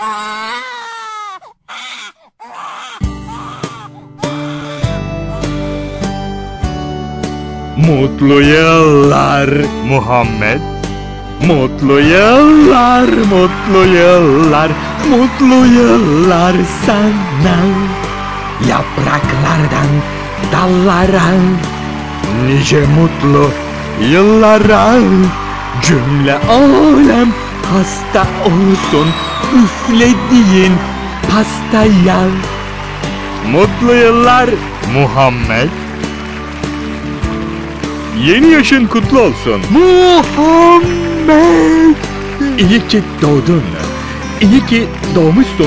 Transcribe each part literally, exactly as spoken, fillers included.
Mutlu yıllar Muhammed. Mutlu yıllar, mutlu yıllar, mutlu yıllar sana. Yapraklardan dallara, nice mutlu yıllara. Cümle alem hasta olsun üflediğin pastaya. Mutlu yıllar Muhammed. Yeni yaşın kutlu olsun Muhammed. İyi ki doğdun. İyi ki doğmuşsun.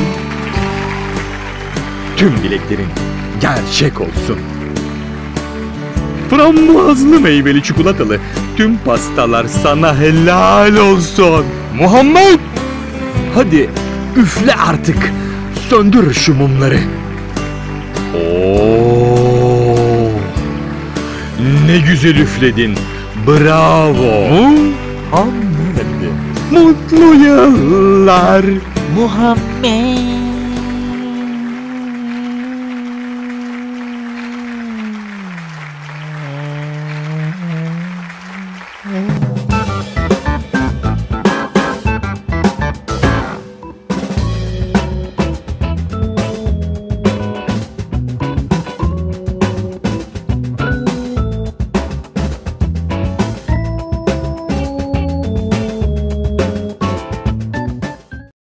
Tüm dileklerin gerçek olsun. Frambuazlı meyveli çikolatalı tüm pastalar sana helal olsun Muhammed. Hadi üfle artık. Söndür şu mumları. Oo, ne güzel üfledin. Bravo Muhammed. Mutlu yıllar Muhammed.